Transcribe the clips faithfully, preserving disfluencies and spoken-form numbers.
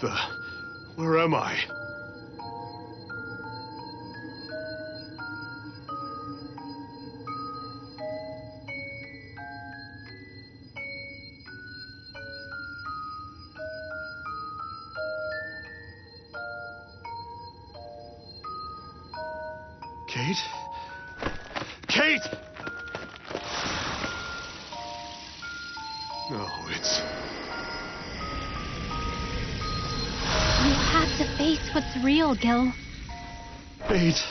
the... Where am I? Kate? Kate! No, it's... You have to face what's real, Gil. Kate.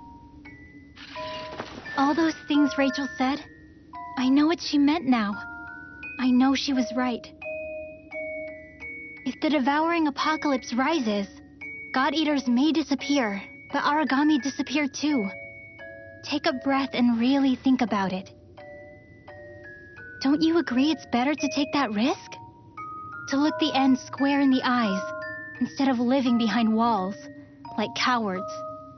All those things Rachel said, I know what she meant now. I know she was right. If the devouring apocalypse rises, God-Eaters may disappear, but origami disappear too. Take a breath and really think about it. Don't you agree it's better to take that risk? To look the end square in the eyes, instead of living behind walls, like cowards.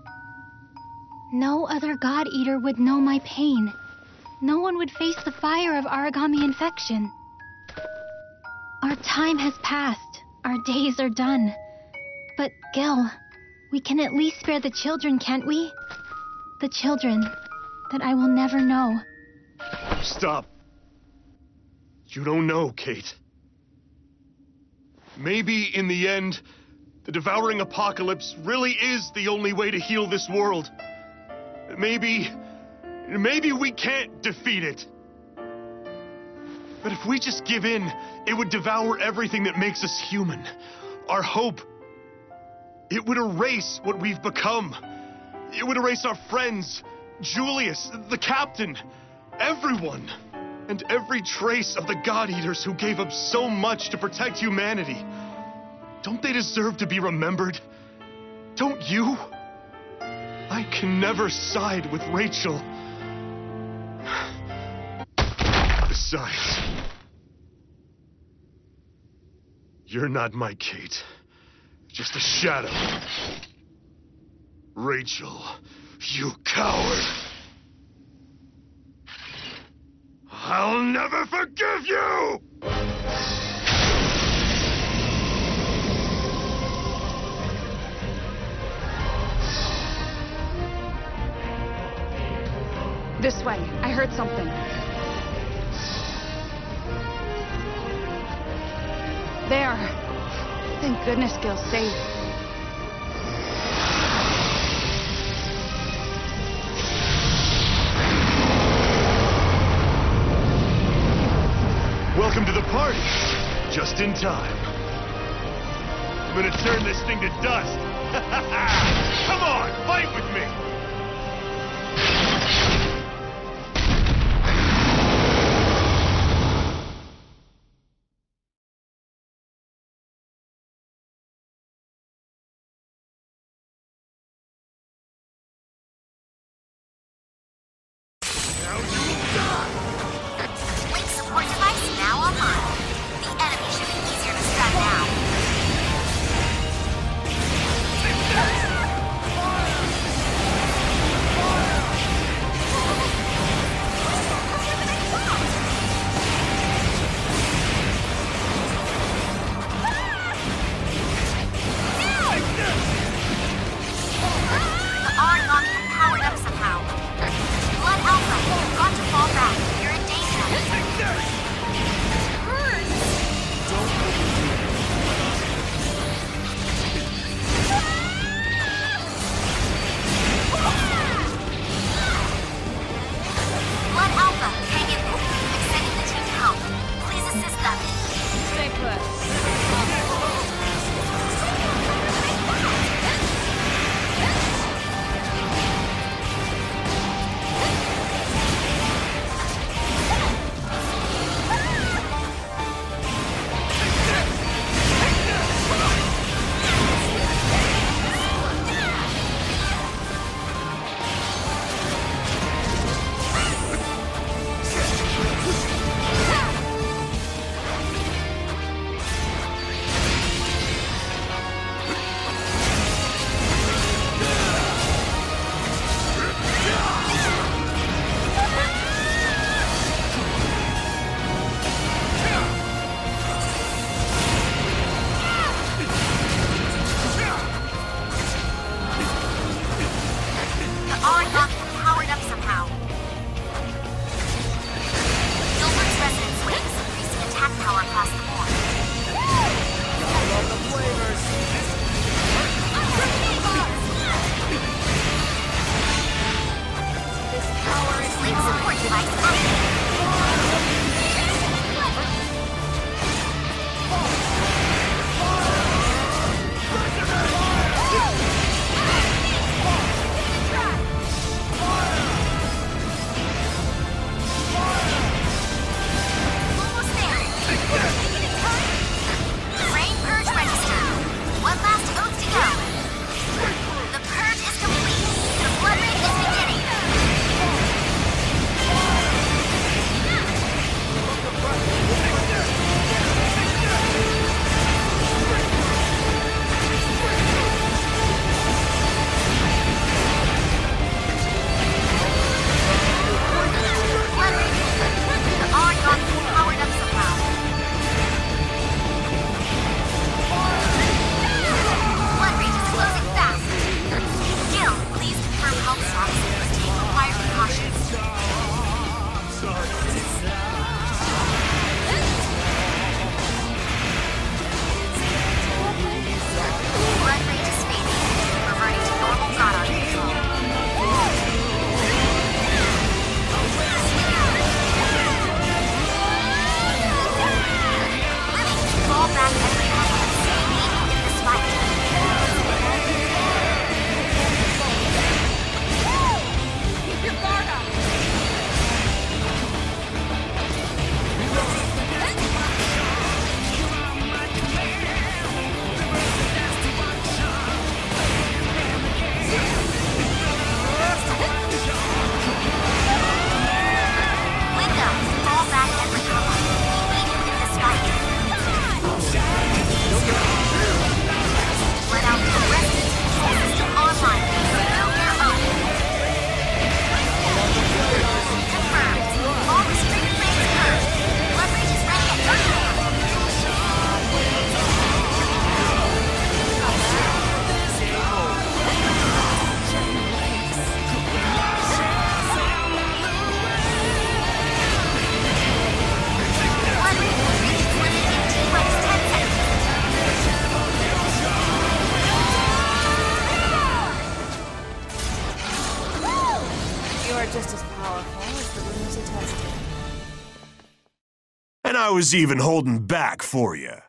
No other God-Eater would know my pain. No one would face the fire of origami infection. Our time has passed. Our days are done. But, Gil, we can at least spare the children, can't we? The children that I will never know. Stop. You don't know, Kate. Maybe, in the end, the devouring apocalypse really is the only way to heal this world. Maybe... maybe we can't defeat it. But if we just give in, it would devour everything that makes us human. Our hope. It would erase what we've become. It would erase our friends, Julius, the captain, everyone. And every trace of the God-Eaters who gave up so much to protect humanity. Don't they deserve to be remembered? Don't you? I can never side with Rachel. Besides, you're not my Kate. Just a shadow. Rachel, you coward. I'll never forgive you! This way. I heard something. There. Thank goodness Gil's safe. Welcome to the party. Just in time. I'm gonna turn this thing to dust. Come on, fight with me! Now are just as powerful as the rumors attested. And I was even holding back for you.